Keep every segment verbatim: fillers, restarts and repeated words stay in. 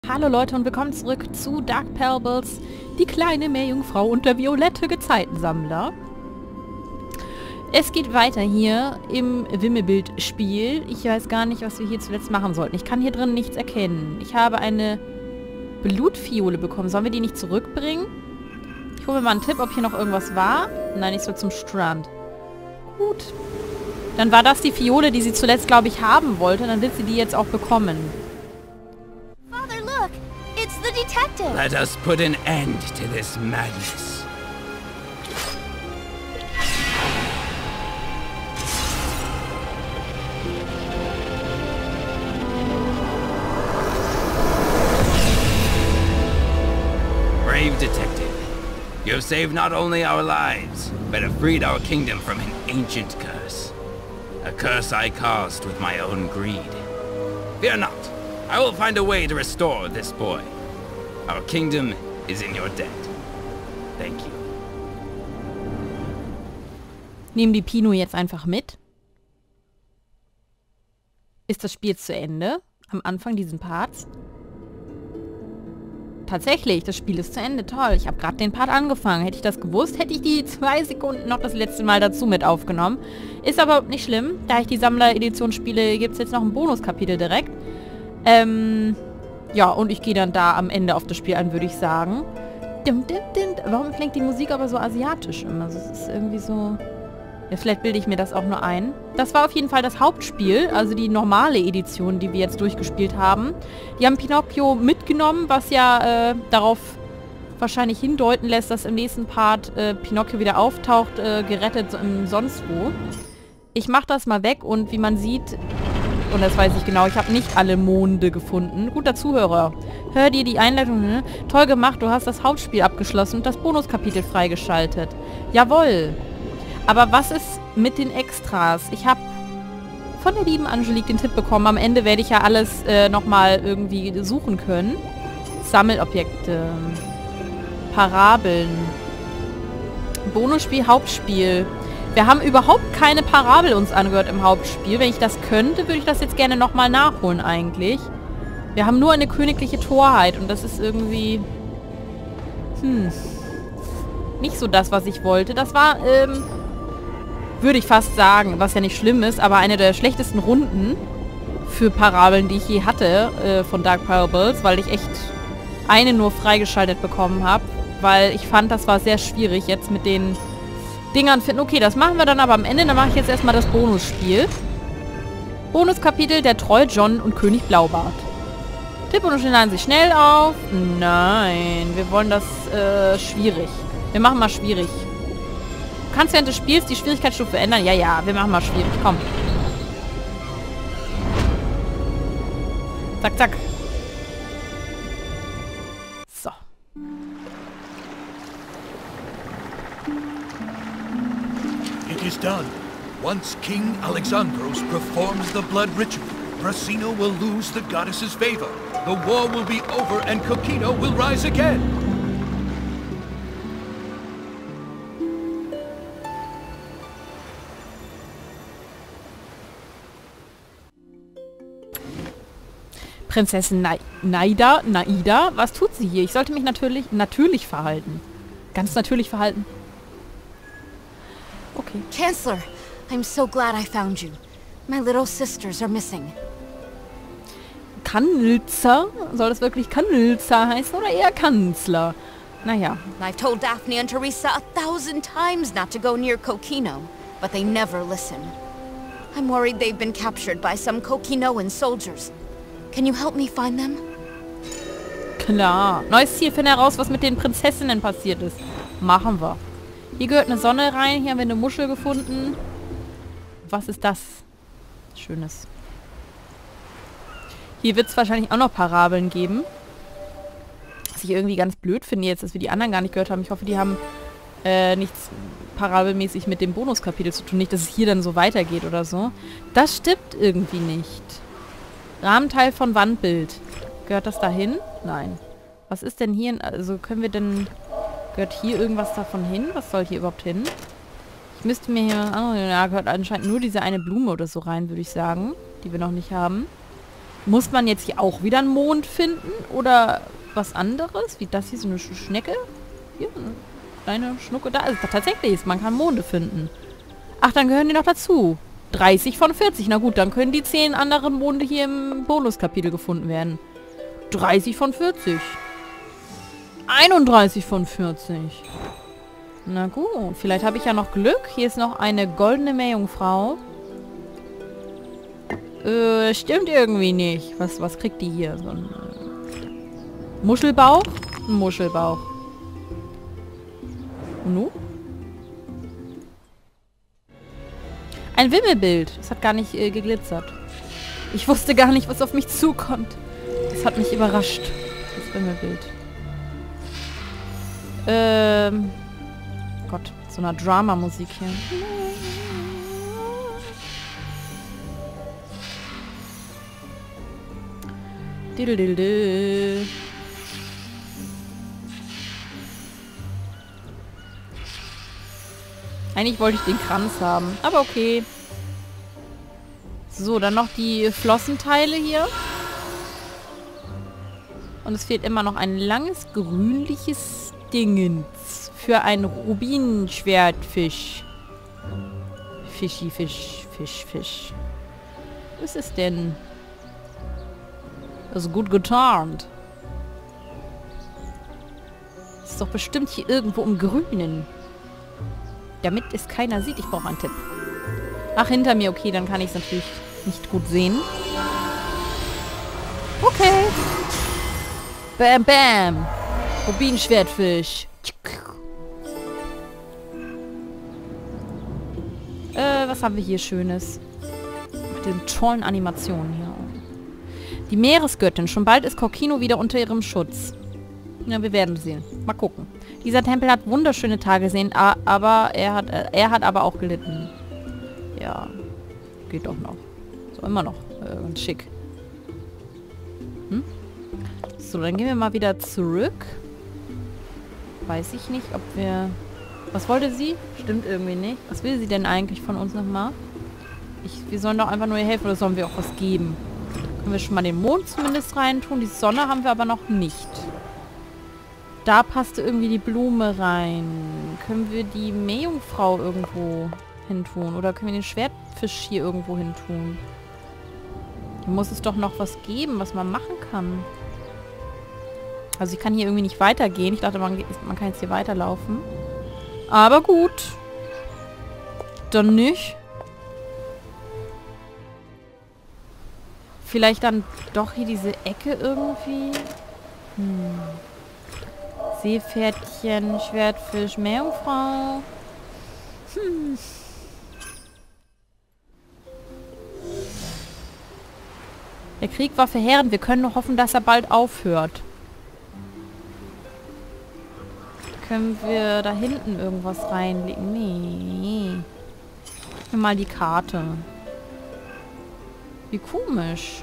Hallo Leute und willkommen zurück zu Dark Parables, die kleine Meerjungfrau und der violette Gezeitensammler. Es geht weiter hier im Wimmelbildspiel. Ich weiß gar nicht, was wir hier zuletzt machen sollten. Ich kann hier drin nichts erkennen. Ich habe eine Blutfiole bekommen. Sollen wir die nicht zurückbringen? Ich hole mir mal einen Tipp, ob hier noch irgendwas war. Nein, ich soll zum Strand. Gut. Dann war das die Fiole, die sie zuletzt, glaube ich, haben wollte. Dann wird sie die jetzt auch bekommen. It's the detective! Let us put an end to this madness. Brave detective, you have saved not only our lives, but have freed our kingdom from an ancient curse. A curse I caused with my own greed. Fear not. I will find a way to restore this boy. Our kingdom is in your debt. Thank you. Nehmen die Pino jetzt einfach mit. Ist das Spiel jetzt zu Ende? Am Anfang diesen Parts? Tatsächlich, das Spiel ist zu Ende. Toll, ich habe gerade den Part angefangen. Hätte ich das gewusst, hätte ich die zwei Sekunden noch das letzte Mal dazu mit aufgenommen. Ist aber nicht schlimm. Da ich die Sammler-Edition spiele, gibt es jetzt noch ein Bonuskapitel direkt. Ähm, ja, und ich gehe dann da am Ende auf das Spiel ein, würde ich sagen. Warum klingt die Musik aber so asiatisch immer? Also es ist irgendwie so... Ja, vielleicht bilde ich mir das auch nur ein. Das war auf jeden Fall das Hauptspiel, also die normale Edition, die wir jetzt durchgespielt haben. Die haben Pinocchio mitgenommen, was ja äh, darauf wahrscheinlich hindeuten lässt, dass im nächsten Part äh, Pinocchio wieder auftaucht, äh, gerettet im sonst wo. Ich mache das mal weg und wie man sieht... Und das weiß ich genau, ich habe nicht alle Monde gefunden. Guter Zuhörer. Hör dir die Einleitung, ne? Toll gemacht, du hast das Hauptspiel abgeschlossen und das Bonuskapitel freigeschaltet. Jawohl. Aber was ist mit den Extras? Ich habe von der lieben Angelique den Tipp bekommen, am Ende werde ich ja alles äh, nochmal irgendwie suchen können. Sammelobjekte. Parabeln. Bonusspiel, Hauptspiel. Wir haben überhaupt keine Parabel uns angehört im Hauptspiel. Wenn ich das könnte, würde ich das jetzt gerne nochmal nachholen eigentlich. Wir haben nur eine königliche Torheit und das ist irgendwie... Hm... Nicht so das, was ich wollte. Das war, ähm... würde ich fast sagen, was ja nicht schlimm ist, aber eine der schlechtesten Runden für Parabeln, die ich je hatte äh, von Dark Parables, weil ich echt eine nur freigeschaltet bekommen habe. Weil ich fand, das war sehr schwierig jetzt mit den... Dingern finden. Okay, das machen wir dann aber am Ende. Dann mache ich jetzt erstmal das Bonusspiel. Bonuskapitel, der Troll John und König Blaubart. Tipp und laden sich schnell auf. Nein, wir wollen das äh, schwierig. Wir machen mal schwierig. Du kannst während des Spiels die Schwierigkeitsstufe ändern. Ja, ja, wir machen mal schwierig. Komm. Zack, zack. So. It is done. Once King Alexandros performs the blood ritual, Brasino will lose the goddess's favor. The war will be over and Kokino will rise again. Prinzessin Na Naida, Naida, was tut sie hier? Ich sollte mich natürlich, natürlich verhalten. Ganz natürlich verhalten. Okay. Chancellor, I'm so glad I found you. My little sisters are missing. Kanzler? Soll das wirklich Kanzler heißen oder eher Kanzler? Naja. I've told Daphne and Teresa a thousand times not to go near Kokino, but they never listen. I'm worried they've been captured by some Kokinoan soldiers. Can you help me find them? Klar. Neues Ziel, finde heraus, was mit den Prinzessinnen passiert ist. Machen wir. Hier gehört eine Sonne rein. Hier haben wir eine Muschel gefunden. Was ist das? Schönes. Hier wird es wahrscheinlich auch noch Parabeln geben. Was ich irgendwie ganz blöd finde jetzt, dass wir die anderen gar nicht gehört haben. Ich hoffe, die haben äh, nichts parabelmäßig mit dem Bonuskapitel zu tun. Nicht, dass es hier dann so weitergeht oder so. Das stimmt irgendwie nicht. Rahmenteil von Wandbild. Gehört das dahin? Nein. Was ist denn hier? Also können wir denn... Gehört hier irgendwas davon hin? Was soll hier überhaupt hin? Ich müsste mir hier... Oh, ja, gehört anscheinend nur diese eine Blume oder so rein, würde ich sagen. Die wir noch nicht haben. Muss man jetzt hier auch wieder einen Mond finden? Oder was anderes? Wie das hier, so eine Sch Schnecke? Hier, eine kleine Schnucke. Da ist tatsächlich, man kann Monde finden. Ach, dann gehören die noch dazu. dreißig von vierzig. Na gut, dann können die zehn anderen Monde hier im Bonuskapitel gefunden werden. dreißig von vierzig. einunddreißig von vierzig. Na gut, vielleicht habe ich ja noch Glück. Hier ist noch eine goldene Meerjungfrau. Äh, stimmt irgendwie nicht. Was, was kriegt die hier? So ein äh, Muschelbauch? Ein Muschelbauch. Und nun? Ein Wimmelbild. Das hat gar nicht äh, geglitzert. Ich wusste gar nicht, was auf mich zukommt. Das hat mich überrascht. Das Wimmelbild. Ähm... Gott, so eine Drama-Musik hier. Diddle-diddle. Eigentlich wollte ich den Kranz haben, aber okay. So, dann noch die Flossenteile hier. Und es fehlt immer noch ein langes, grünliches Dingens. Für einen Rubinschwertfisch. Fischi, Fisch, Fisch, Fisch. Was ist denn? Das ist gut getarnt. Das ist doch bestimmt hier irgendwo im Grünen. Damit es keiner sieht. Ich brauche einen Tipp. Ach, hinter mir. Okay, dann kann ich es natürlich nicht gut sehen. Okay. Bam, bam. Rubinschwertfisch. Äh, was haben wir hier Schönes? Mit den tollen Animationen hier. Die Meeresgöttin. Schon bald ist Kokino wieder unter ihrem Schutz. Ja, wir werden sehen. Mal gucken. Dieser Tempel hat wunderschöne Tage gesehen, aber er hat, äh, er hat aber auch gelitten. Ja, geht doch noch. So, immer noch. Äh, ganz schick. Hm? So, dann gehen wir mal wieder zurück. Weiß ich nicht, ob wir... Was wollte sie? Stimmt irgendwie nicht. Was will sie denn eigentlich von uns nochmal? Ich, wir sollen doch einfach nur ihr helfen oder sollen wir auch was geben? Können wir schon mal den Mond zumindest reintun. Die Sonne haben wir aber noch nicht. Da passte irgendwie die Blume rein. Können wir die Meerjungfrau irgendwo hintun? Oder können wir den Schwertfisch hier irgendwo hintun? Hier muss es doch noch was geben, was man machen kann. Also ich kann hier irgendwie nicht weitergehen. Ich dachte, man, man kann jetzt hier weiterlaufen. Aber gut. Dann nicht. Vielleicht dann doch hier diese Ecke irgendwie. Hm. Seepferdchen, Schwertfisch, Meerjungfrau. Hm. Der Krieg war verheerend. Wir können nur hoffen, dass er bald aufhört. Können wir da hinten irgendwas reinlegen? Nee. Gib mir mal die Karte. Wie komisch.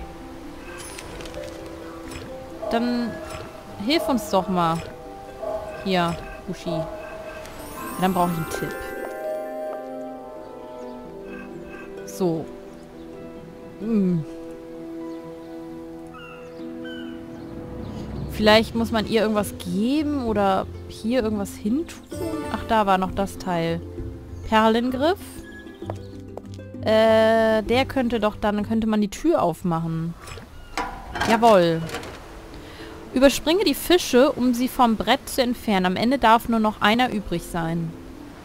Dann hilf uns doch mal. Hier, Uschi. Dann brauche ich einen Tipp. So. Hm. Vielleicht muss man ihr irgendwas geben oder hier irgendwas hintun. Ach, da war noch das Teil. Perlengriff. Äh, der könnte doch dann, könnte man die Tür aufmachen. Jawohl. Überspringe die Fische, um sie vom Brett zu entfernen. Am Ende darf nur noch einer übrig sein.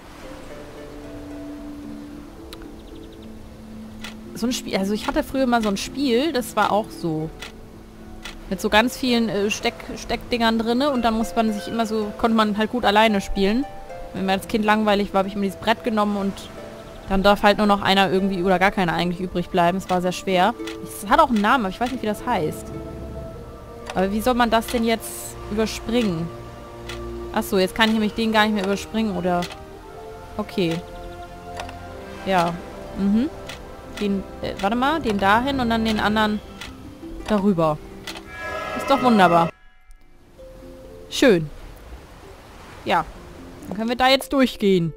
So ein Spiel, also ich hatte früher mal so ein Spiel, das war auch so. Mit so ganz vielen äh, Steck, Steckdingern drin und dann muss man sich immer so, konnte man halt gut alleine spielen. Wenn mir als Kind langweilig war, habe ich mir dieses Brett genommen und dann darf halt nur noch einer irgendwie oder gar keiner eigentlich übrig bleiben. Es war sehr schwer. Es hat auch einen Namen, aber ich weiß nicht, wie das heißt. Aber wie soll man das denn jetzt überspringen? Achso, jetzt kann ich nämlich den gar nicht mehr überspringen, oder? Okay. Ja. Mhm. Den, äh, warte mal, den dahin und dann den anderen darüber. Ist doch wunderbar. Schön. Ja. Dann können wir da jetzt durchgehen.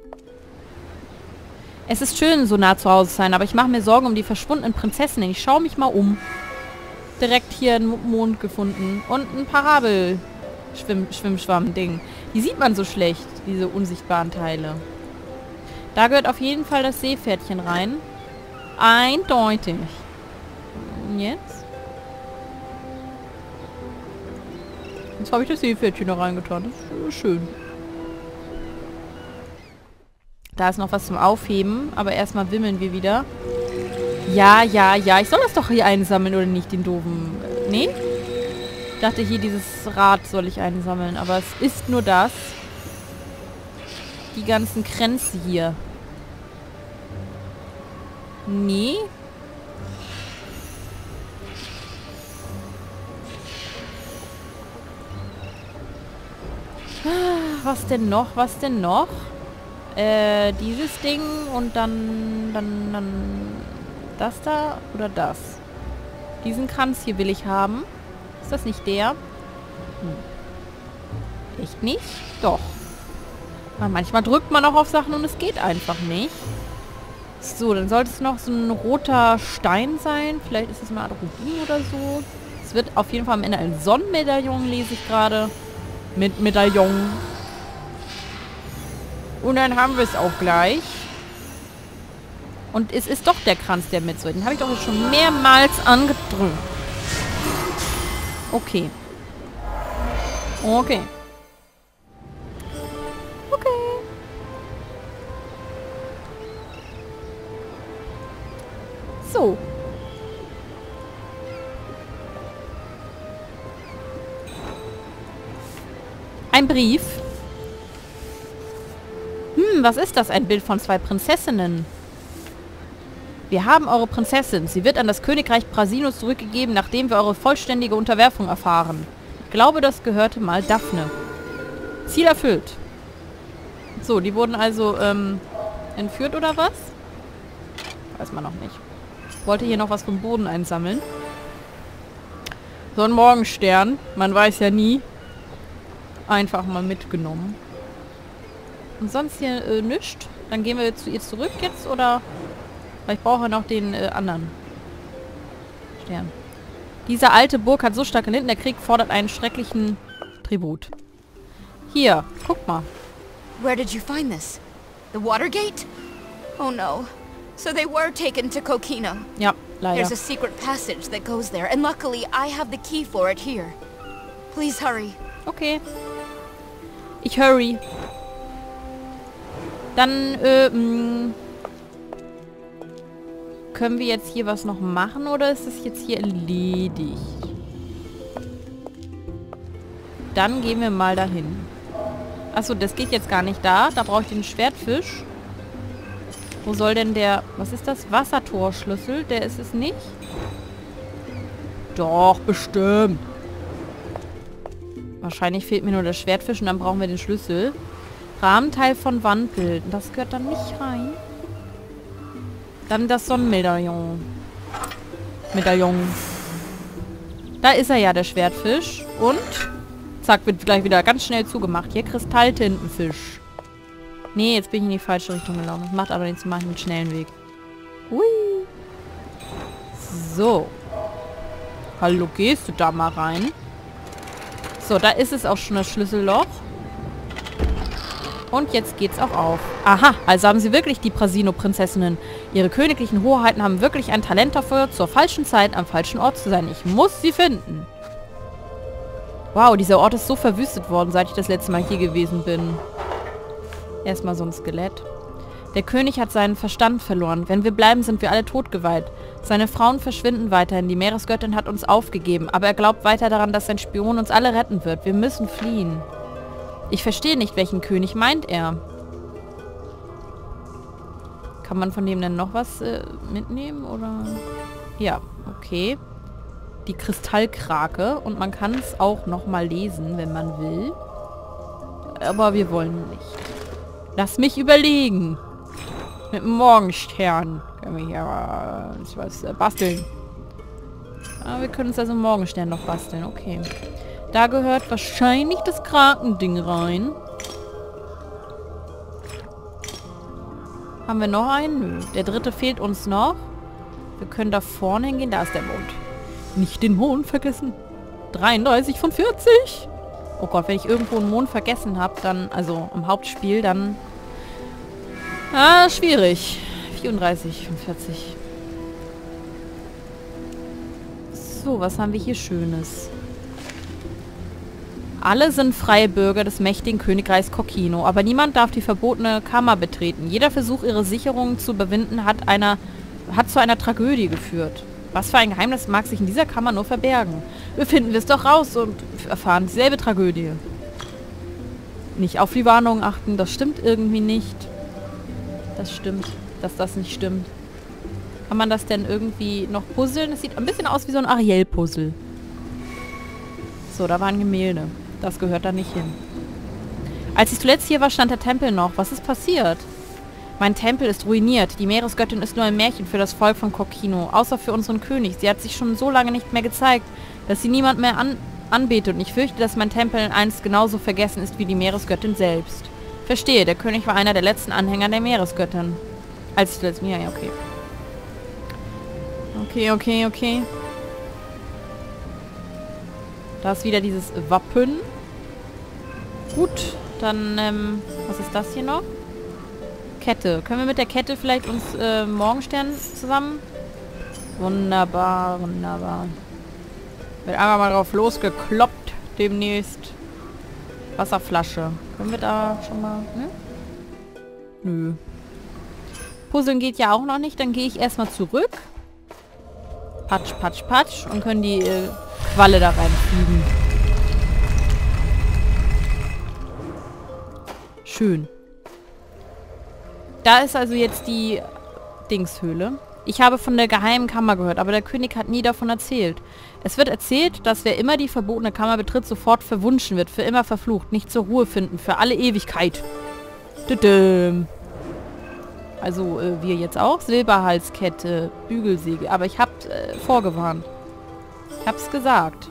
Es ist schön, so nah zu Hause zu sein, aber ich mache mir Sorgen um die verschwundenen Prinzessinnen. Ich schaue mich mal um. direkt hier einen Mond gefunden. Und ein Parabel-Schwimmschwamm-Ding. Die sieht man so schlecht, diese unsichtbaren Teile. Da gehört auf jeden Fall das Seepferdchen rein. Eindeutig. Und jetzt? Jetzt habe ich das Seepferdchen da reingetan. Das ist schön. Da ist noch was zum Aufheben, aber erstmal wimmeln wir wieder. Ja, ja, ja. Ich soll das doch hier einsammeln, oder nicht, den doofen... Äh, nee? Ich dachte, hier dieses Rad soll ich einsammeln, aber es ist nur das. Die ganzen Kränze hier. Nee. Was denn noch? Was denn noch? Äh, dieses Ding und dann, dann, dann das da oder das? Diesen Kranz hier will ich haben. Ist das nicht der? Hm. Echt nicht? Doch. Manchmal drückt man auch auf Sachen und es geht einfach nicht. So, dann sollte es noch so ein roter Stein sein. Vielleicht ist es mal ein Rubin oder so. Es wird auf jeden Fall am Ende ein Sonnenmedaillon, lese ich gerade. Mit Medaillon. Und dann haben wir es auch gleich. Und es ist doch der Kranz, der mit so. Den habe ich doch jetzt schon mehrmals angedrückt. Okay. Okay. So. Ein Brief. Hm, was ist das? Ein Bild von zwei Prinzessinnen. Wir haben eure Prinzessin. Sie wird an das Königreich Brasino zurückgegeben, nachdem wir eure vollständige Unterwerfung erfahren. Ich glaube, das gehörte mal Daphne. Ziel erfüllt. So, die wurden also ähm, entführt oder was? Weiß man noch nicht. Ich wollte hier noch was vom Boden einsammeln. So ein Morgenstern. Man weiß ja nie. Einfach mal mitgenommen. Und sonst hier äh, nichts. Dann gehen wir zu ihr zurück jetzt, oder? Weil ich brauche noch den äh, anderen Stern. Diese alte Burg hat so starke Linden, der Krieg fordert einen schrecklichen Tribut. Hier, guck mal. Where did you find this? The Watergate? Oh no. So they were taken to Kokino. Ja, leider. There's a secret passage that goes there, and luckily I have the key for it here. Please hurry. Okay. Ich hurry. Dann, äh, mh, können wir jetzt hier was noch machen, oder ist das jetzt hier erledigt? Dann gehen wir mal dahin. Achso, das geht jetzt gar nicht da. Da brauche ich den Schwertfisch. Wo soll denn der... Was ist das? Wassertorschlüssel? Der ist es nicht? Doch, bestimmt. Wahrscheinlich fehlt mir nur der Schwertfisch und dann brauchen wir den Schlüssel. Rahmenteil von Wandbild. Das gehört dann nicht rein. Dann das Sonnenmedaillon. Medaillon. Da ist er ja, der Schwertfisch. Und... Zack, wird gleich wieder ganz schnell zugemacht. Hier Kristalltintenfisch. Nee, jetzt bin ich in die falsche Richtung gelaufen. Das macht aber nichts, mache ich einen schnellen Weg. Hui. So. Hallo, gehst du da mal rein? So, da ist es auch schon das Schlüsselloch. Und jetzt geht's auch auf. Aha, also haben sie wirklich die Brasino-Prinzessinnen. Ihre königlichen Hoheiten haben wirklich ein Talent dafür, zur falschen Zeit am falschen Ort zu sein. Ich muss sie finden. Wow, dieser Ort ist so verwüstet worden, seit ich das letzte Mal hier gewesen bin. Erstmal so ein Skelett. Der König hat seinen Verstand verloren. Wenn wir bleiben, sind wir alle totgeweiht. Seine Frauen verschwinden weiterhin. Die Meeresgöttin hat uns aufgegeben. Aber er glaubt weiter daran, dass sein Spion uns alle retten wird. Wir müssen fliehen. Ich verstehe nicht, welchen König meint er. Kann man von dem denn noch was äh, mitnehmen, oder? Ja, okay. Die Kristallkrake. Und man kann es auch nochmal lesen, wenn man will. Aber wir wollen nicht. Lass mich überlegen. Mit dem Morgenstern können wir hier äh, was äh, basteln. Aber wir können uns also einen Morgenstern noch basteln. Okay. Da gehört wahrscheinlich das Krakending rein. Haben wir noch einen? Nö. Der dritte fehlt uns noch. Wir können da vorne hingehen. Da ist der Mond. Nicht den Mond vergessen. dreiunddreißig von vierzig. Oh Gott, wenn ich irgendwo einen Mond vergessen habe, dann, also im Hauptspiel, dann... Ah, schwierig. vierunddreißig von vierzig. So, was haben wir hier Schönes? Alle sind freie Bürger des mächtigen Königreichs Kokino, aber niemand darf die verbotene Kammer betreten. Jeder Versuch, ihre Sicherungen zu überwinden, hat, einer, hat zu einer Tragödie geführt. Was für ein Geheimnis mag sich in dieser Kammer nur verbergen? Wir finden es doch raus und erfahren dieselbe Tragödie. Nicht auf die Warnung achten, das stimmt irgendwie nicht. Das stimmt, dass das nicht stimmt. Kann man das denn irgendwie noch puzzeln? Es sieht ein bisschen aus wie so ein Ariel-Puzzle. So, da war ein Gemälde. Das gehört da nicht hin. Als ich zuletzt hier war, stand der Tempel noch. Was ist passiert? Mein Tempel ist ruiniert. Die Meeresgöttin ist nur ein Märchen für das Volk von Kokino. Außer für unseren König. Sie hat sich schon so lange nicht mehr gezeigt, dass sie niemand mehr an anbetet. Und ich fürchte, dass mein Tempel einst genauso vergessen ist wie die Meeresgöttin selbst. Verstehe, der König war einer der letzten Anhänger der Meeresgöttin. Als ich zuletzt... Ja, ja, okay. Okay, okay, okay. Da ist wieder dieses Wappen. Gut, dann, ähm, was ist das hier noch? Kette. Können wir mit der Kette vielleicht uns äh, Morgenstern zusammen? Wunderbar, wunderbar. Wird einfach mal drauf losgekloppt demnächst. Wasserflasche. Können wir da schon mal... Ne? Nö. Puzzeln geht ja auch noch nicht. Dann gehe ich erstmal zurück. Patsch, patsch, patsch. Und können die äh, Qualle da reinfliegen. Schön. Da ist also jetzt die Dingshöhle. Ich habe von der geheimen Kammer gehört, aber der König hat nie davon erzählt. Es wird erzählt, dass wer immer die verbotene Kammer betritt, sofort verwunschen wird, für immer verflucht, nicht zur Ruhe finden, für alle Ewigkeit. Düdüm. Also äh, wir jetzt auch. Silberhalskette, Bügelsäge. Aber ich hab's äh, vorgewarnt. Ich hab's gesagt.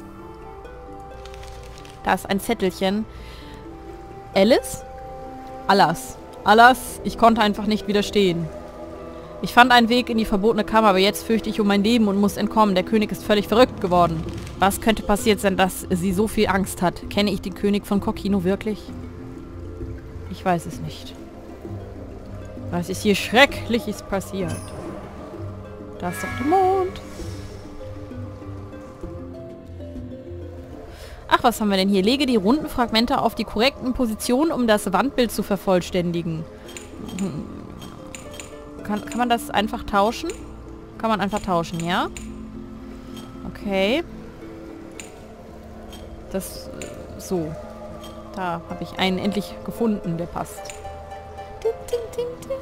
Da ist ein Zettelchen. Alice? Alas. Alas, ich konnte einfach nicht widerstehen. Ich fand einen Weg in die verbotene Kammer, aber jetzt fürchte ich um mein Leben und muss entkommen. Der König ist völlig verrückt geworden. Was könnte passiert sein, dass sie so viel Angst hat? Kenne ich den König von Kokino wirklich? Ich weiß es nicht. Was ist hier Schreckliches passiert? Da ist doch der Mond. Ach, was haben wir denn hier? Lege die runden Fragmente auf die korrekten Positionen, um das Wandbild zu vervollständigen. Hm. Kann, kann man das einfach tauschen? Kann man einfach tauschen, ja? Okay. Das, so. Da habe ich einen endlich gefunden, der passt. Ding, ding, ding, ding.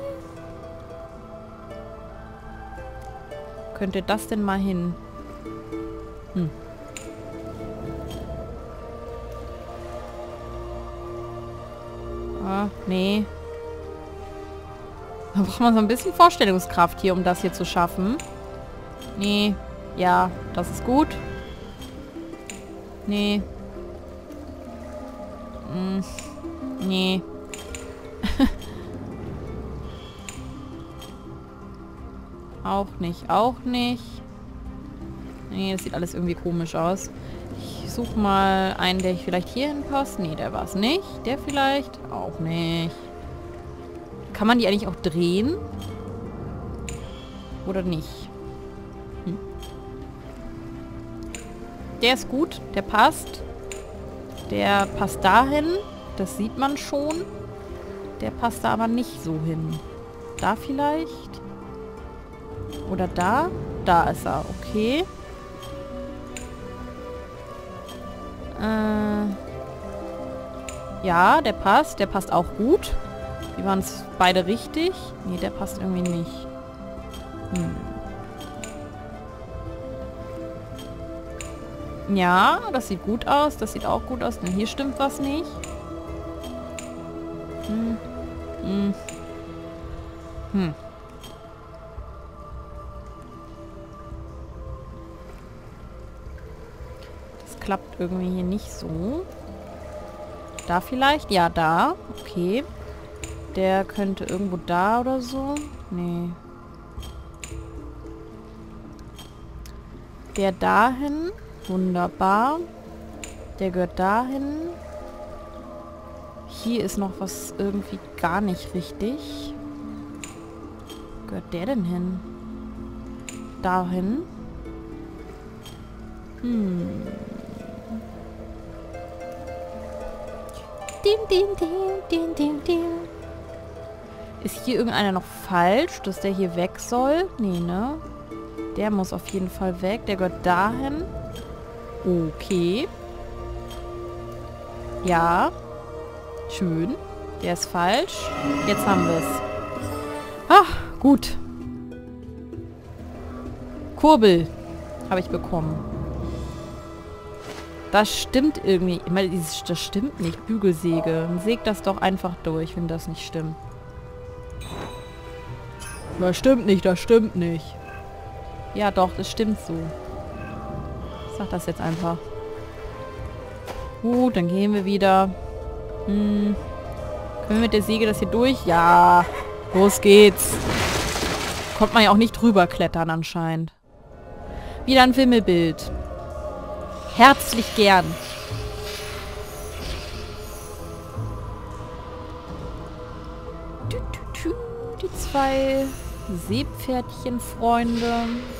Könnte das denn mal hin? Hm. Ah, nee. Da braucht man so ein bisschen Vorstellungskraft hier, um das hier zu schaffen. Nee. Ja, das ist gut. Nee. Hm. Nee. Auch nicht, auch nicht. Nee, das sieht alles irgendwie komisch aus. Ich suche mal einen, der vielleicht hier hinpasst. Nee, der war es nicht. Der vielleicht auch nicht. Kann man die eigentlich auch drehen? Oder nicht? Hm. Der ist gut, der passt. Der passt dahin. Das sieht man schon. Der passt da aber nicht so hin. Da vielleicht? Oder da? Da ist er, okay. Äh ja, der passt. Der passt auch gut. Die waren es beide richtig. Nee, der passt irgendwie nicht. Hm. Ja, das sieht gut aus. Das sieht auch gut aus. Denn hier stimmt was nicht. Hm. Hm. Hm. Das klappt irgendwie hier nicht so. Da vielleicht? Ja, da. Okay. Der könnte irgendwo da oder so. Nee. Der dahin. Wunderbar. Der gehört dahin. Hier ist noch was irgendwie gar nicht richtig. Wo gehört der denn hin? Dahin. Hm. Dim, dim, dim, dim, dim, dim. Ist hier irgendeiner noch falsch, dass der hier weg soll? Nee, ne? Der muss auf jeden Fall weg. Der gehört dahin. Okay. Ja. Schön. Der ist falsch. Jetzt haben wir es. Ach, gut. Kurbel habe ich bekommen. Das stimmt irgendwie. Ich meine, das stimmt nicht. Bügelsäge. Dann sägt das doch einfach durch, wenn das nicht stimmt. Das stimmt nicht, das stimmt nicht. Ja doch, das stimmt so. Ich sag das jetzt einfach. Gut, dann gehen wir wieder. Hm. Können wir mit der Säge das hier durch? Ja. Los geht's. Kommt man ja auch nicht drüber klettern anscheinend. Wieder ein Wimmelbild. Herzlich gern. Die zwei Seepferdchenfreunde.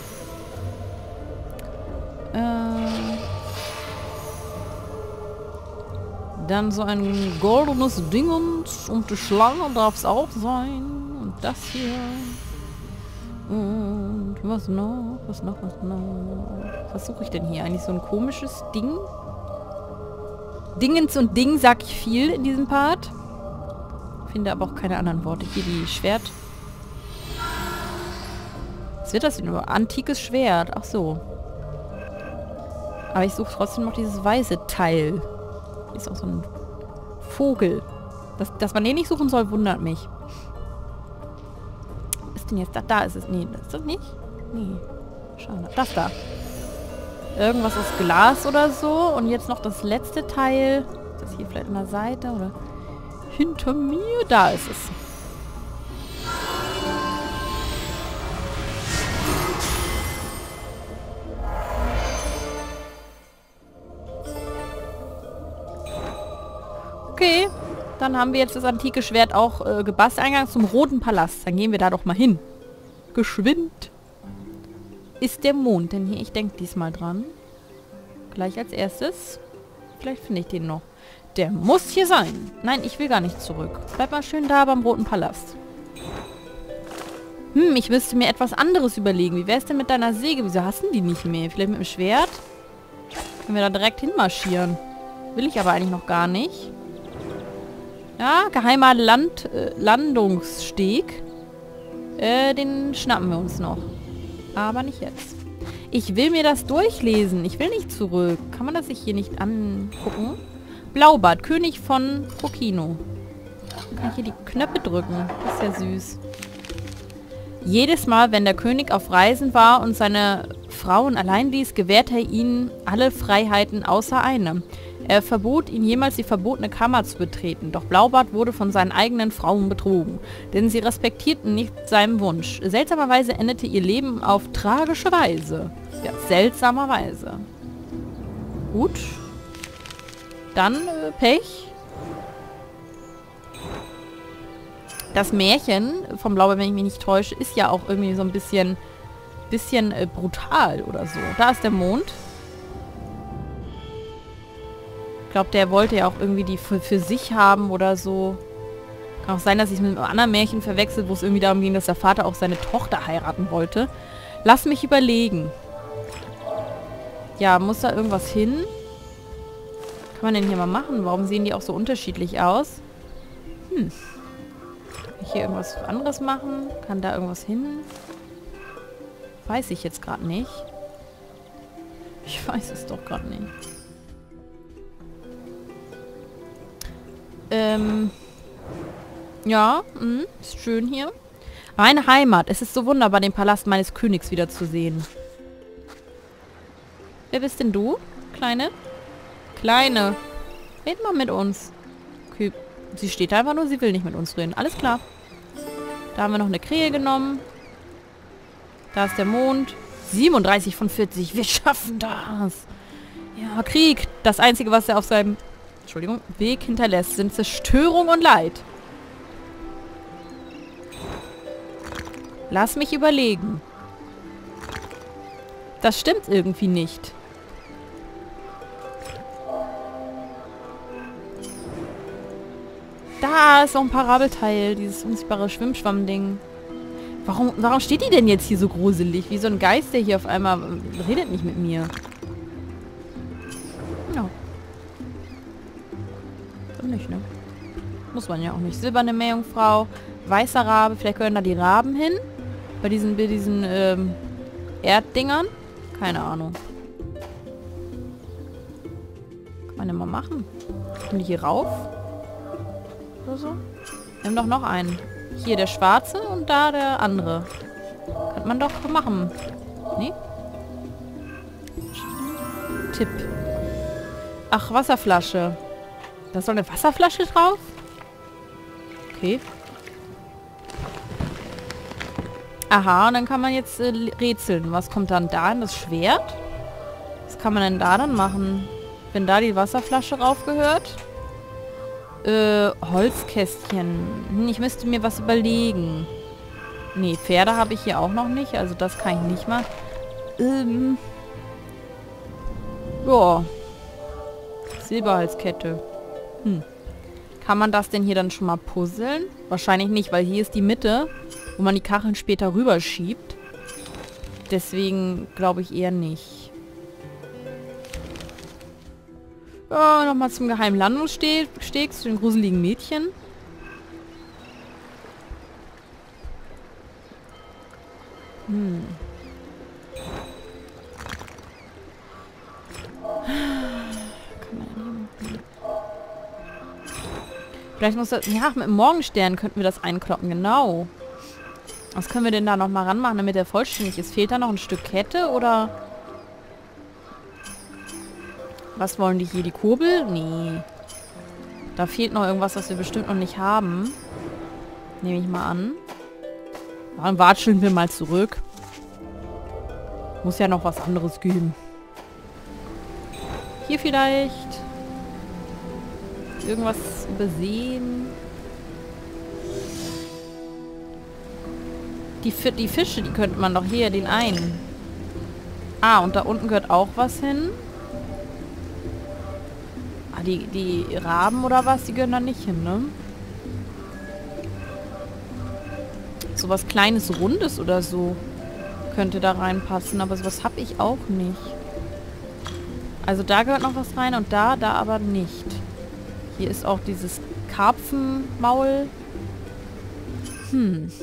Äh, dann so ein goldenes Dingens und die Schlange darf es auch sein. Und das hier. Und was noch? Was noch? Was noch? Was suche ich denn hier? Eigentlich so ein komisches Ding? Dingens und Ding sag ich viel in diesem Part. Finde aber auch keine anderen Worte. Hier die Schwert. Was wird das denn nur? Antikes Schwert. Ach so. Aber ich suche trotzdem noch dieses weiße Teil. Hier ist auch so ein Vogel. Dass, dass man den nicht suchen soll, wundert mich. Was ist denn jetzt? Da, da ist es. Nee, das ist das nicht? Nee. Schade. Das da. Irgendwas aus Glas oder so. Und jetzt noch das letzte Teil. Ist das hier vielleicht an der Seite? Oder hinter mir? Da ist es. Okay, dann haben wir jetzt das antike Schwert auch äh, gebastelt. Eingang zum Roten Palast. Dann gehen wir da doch mal hin. Geschwind. Ist der Mond denn hier? Ich denke diesmal dran. Gleich als erstes. Vielleicht finde ich den noch. Der muss hier sein. Nein, ich will gar nicht zurück. Bleib mal schön da beim Roten Palast. Hm, ich müsste mir etwas anderes überlegen. Wie wäre es denn mit deiner Säge? Wieso hast du die nicht mehr? Vielleicht mit dem Schwert? Können wir da direkt hinmarschieren. Will ich aber eigentlich noch gar nicht. Ja, geheimer Land, äh, Landungssteg. Äh, den schnappen wir uns noch. Aber nicht jetzt. Ich will mir das durchlesen. Ich will nicht zurück. Kann man das sich hier nicht angucken? Blaubart, König von Kokino. Kann ich hier die Knöpfe drücken? Das ist ja süß. Jedes Mal, wenn der König auf Reisen war und seine Frauen allein ließ, gewährte er ihnen alle Freiheiten außer eine. Er verbot ihnen jemals die verbotene Kammer zu betreten, doch Blaubart wurde von seinen eigenen Frauen betrogen, denn sie respektierten nicht seinen Wunsch. Seltsamerweise endete ihr Leben auf tragische Weise. Ja, seltsamerweise. Gut. Dann äh, Pech. Das Märchen vom Blaubart, wenn ich mich nicht täusche, ist ja auch irgendwie so ein bisschen, bisschen äh, brutal oder so. Da ist der Mond. Ich glaube, der wollte ja auch irgendwie die für, für sich haben oder so. Kann auch sein, dass ich es mit einem anderen Märchen verwechselt, wo es irgendwie darum ging, dass der Vater auch seine Tochter heiraten wollte. Lass mich überlegen. Ja, muss da irgendwas hin? Kann man denn hier mal machen? Warum sehen die auch so unterschiedlich aus? Hm. Kann ich hier irgendwas anderes machen? Kann da irgendwas hin? Weiß ich jetzt gerade nicht. Ich weiß es doch gerade nicht. Ähm, ja, mh, ist schön hier. Meine Heimat. Es ist so wunderbar, den Palast meines Königs wieder zu sehen. Wer bist denn du, Kleine? Kleine. Red mal mit uns. Okay, sie steht einfach nur, sie will nicht mit uns reden. Alles klar. Da haben wir noch eine Krähe genommen. Da ist der Mond. siebenunddreißig von vierzig. Wir schaffen das. Ja, Krieg. Das Einzige, was er auf seinem Entschuldigung, Weg hinterlässt, sind Zerstörung und Leid. Lass mich überlegen. Das stimmt irgendwie nicht. Da ist so ein Parabelteil, dieses unsichtbare Schwimmschwamm-Ding. Warum, warum steht die denn jetzt hier so gruselig? Wie so ein Geist, der hier auf einmal äh, redet nicht mit mir. Ja. So nicht, ne? Muss man ja auch nicht. Silberne Meerjungfrau, weißer Rabe. Vielleicht gehören da die Raben hin. Bei diesen, bei diesen ähm, Erddingern. Keine Ahnung. Kann man denn mal machen? Kann die hier rauf? Oder so? Wir haben doch noch einen. Hier der schwarze und da der andere. Kann man doch machen. Nee? Tipp. Ach, Wasserflasche. Da ist doch eine Wasserflasche drauf? Okay. Aha, und dann kann man jetzt äh, rätseln. Was kommt dann da in das Schwert? Was kann man denn da dann machen? Wenn da die Wasserflasche rauf gehört? Äh, Holzkästchen. Hm, ich müsste mir was überlegen. Nee, Pferde habe ich hier auch noch nicht. Also das kann ich nicht mal. Ähm. Ja. Silberhalskette. Hm. Kann man das denn hier dann schon mal puzzeln? Wahrscheinlich nicht, weil hier ist die Mitte, wo man die Kacheln später rüberschiebt. Deswegen glaube ich eher nicht. Ja, nochmal zum geheimen Landungssteg, zu den gruseligen Mädchen. Hm. Vielleicht muss das... Ja, mit dem Morgenstern könnten wir das einkloppen, genau. Was können wir denn da nochmal ranmachen, damit der vollständig ist? Fehlt da noch ein Stück Kette, oder... Was wollen die hier? Die Kurbel? Nee. Da fehlt noch irgendwas, was wir bestimmt noch nicht haben. Nehme ich mal an. Dann watscheln wir mal zurück. Muss ja noch was anderes geben. Hier vielleicht... Irgendwas übersehen. Die, die Fische, die könnte man doch hier, den einen. Ah, und da unten gehört auch was hin. Ah, die, die Raben oder was, die gehören da nicht hin, ne? So was Kleines, Rundes oder so könnte da reinpassen, aber sowas habe ich auch nicht. Also da gehört noch was rein und da, da aber nicht. Hier ist auch dieses Karpfenmaul. Hm.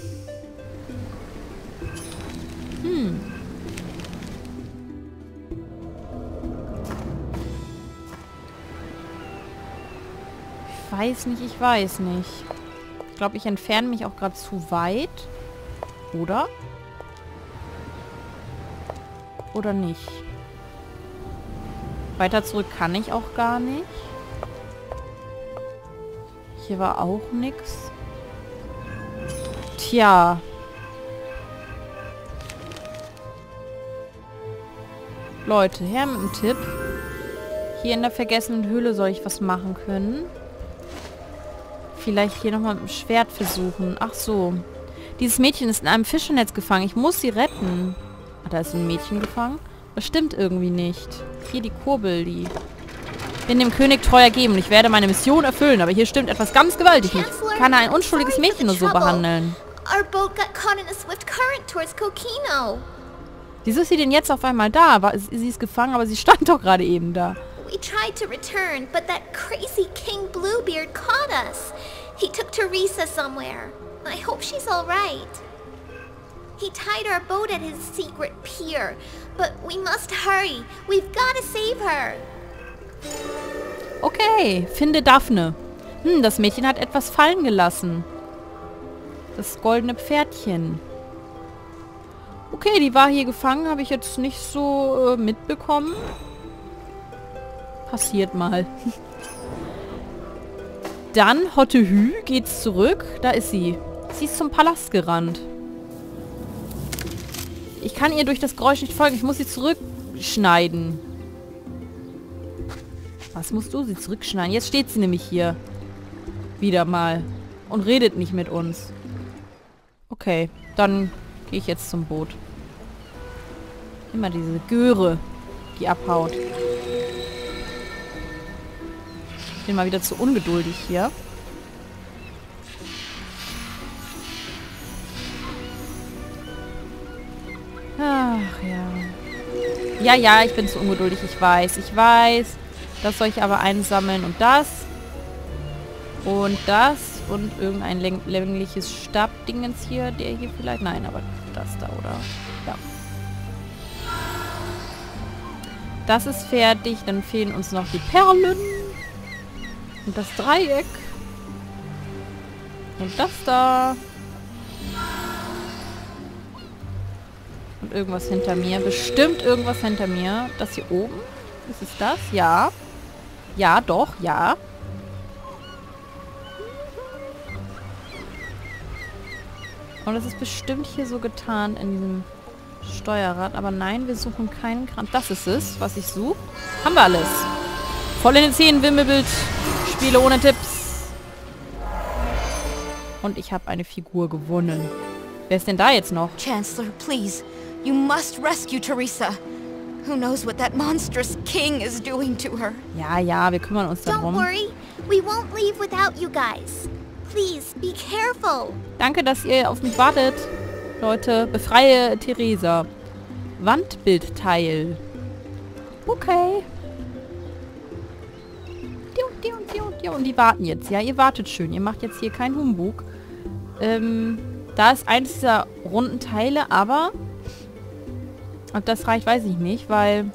Hm. Ich weiß nicht, ich weiß nicht. Ich glaube, ich entferne mich auch gerade zu weit. Oder? Oder nicht? Weiter zurück kann ich auch gar nicht. Hier war auch nichts. Tja. Leute, her mit dem Tipp. Hier in der vergessenen Höhle soll ich was machen können. Vielleicht hier nochmal mit dem Schwert versuchen. Ach so. Dieses Mädchen ist in einem Fischernetz gefangen. Ich muss sie retten. Ah, da ist ein Mädchen gefangen. Das stimmt irgendwie nicht. Hier die Kurbel, die... bin dem König treu ergeben und ich werde meine Mission erfüllen, aber hier stimmt etwas ganz gewaltig nicht. Kann er ein unschuldiges Mädchen nur so behandeln? Wieso ist sie denn jetzt auf einmal da? War, sie ist gefangen, aber sie stand doch gerade eben da. We tried to return, but that crazy King Bluebeard caught us. He took Teresa somewhere. I hope she's all right. He tied our boat at his secret pier, but we must hurry. We've got to save her. Okay, finde Daphne. Hm, das Mädchen hat etwas fallen gelassen. Das goldene Pferdchen. Okay, die war hier gefangen, habe ich jetzt nicht so äh, mitbekommen. Passiert mal. Dann, Hottehü, geht's zurück. Da ist sie. Sie ist zum Palast gerannt. Ich kann ihr durch das Geräusch nicht folgen. Ich muss sie zurückschneiden. Was musst du? Sie zurückschneiden. Jetzt steht sie nämlich hier. Wieder mal. Und redet nicht mit uns. Okay, dann gehe ich jetzt zum Boot. Immer diese Göre, die abhaut. Ich bin mal wieder zu ungeduldig hier. Ach ja. Ja, ja, ich bin zu ungeduldig, ich weiß. Ich weiß. Das soll ich aber einsammeln und das. Und das. Und irgendein läng längliches Stabdingens hier, der hier vielleicht... Nein, aber das da, oder? Ja. Das ist fertig. Dann fehlen uns noch die Perlen. Und das Dreieck. Und das da. Und irgendwas hinter mir. Bestimmt irgendwas hinter mir. Das hier oben. Ist es das? Ja. Ja, doch, ja. Und das ist bestimmt hier so getan in diesem Steuerrad. Aber nein, wir suchen keinen Kram. Das ist es, was ich suche. Haben wir alles. Voll in den Zehen, Wimmelbild. Spiele ohne Tipps. Und ich habe eine Figur gewonnen. Wer ist denn da jetzt noch? Chancellor, please. You must rescue Teresa. Who knows what that monstrous king is doing to her? Ja, ja, wir kümmern uns Don't darum. worry. We won't leave without you guys. Please, be careful. Danke, dass ihr auf mich wartet. Leute, befreie Theresa. Wandbildteil. Okay. Und die warten jetzt, ja? Ihr wartet schön. Ihr macht jetzt hier keinen Humbug. Ähm, da ist eins dieser runden Teile, aber... Ob das reicht, weiß ich nicht, weil...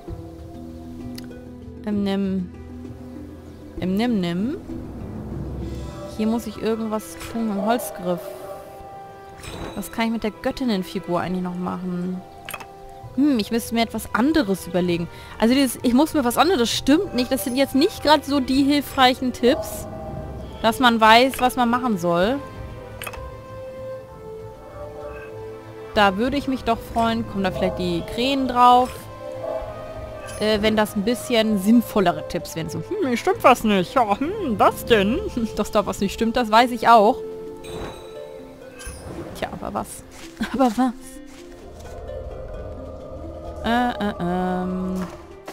Im Nim... Im Nim Nim... Hier muss ich irgendwas tun im Holzgriff. Was kann ich mit der Göttinnenfigur eigentlich noch machen? Hm, ich müsste mir etwas anderes überlegen. Also dieses, ich muss mir was anderes, stimmt nicht. Das sind jetzt nicht gerade so die hilfreichen Tipps, dass man weiß, was man machen soll. Da würde ich mich doch freuen. Kommen da vielleicht die Krähen drauf? Äh, wenn das ein bisschen sinnvollere Tipps wären. So, hm, stimmt was nicht. Ja, hm, was denn? Dass da was nicht stimmt, das weiß ich auch. Tja, aber was? Aber was? Äh, äh, ähm.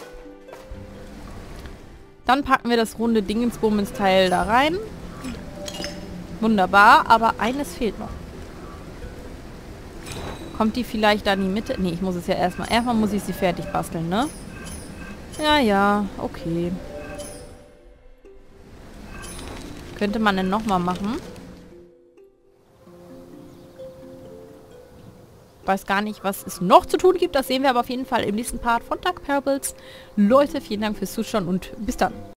Dann packen wir das runde Dingensbummens-Teil da rein. Wunderbar, aber eines fehlt noch. Kommt die vielleicht da in die Mitte? Nee, ich muss es ja erstmal... Erstmal muss ich sie fertig basteln, ne? Ja, ja, okay. Könnte man denn nochmal machen? Weiß gar nicht, was es noch zu tun gibt. Das sehen wir aber auf jeden Fall im nächsten Part von Dark Parables. Leute, vielen Dank fürs Zuschauen und bis dann.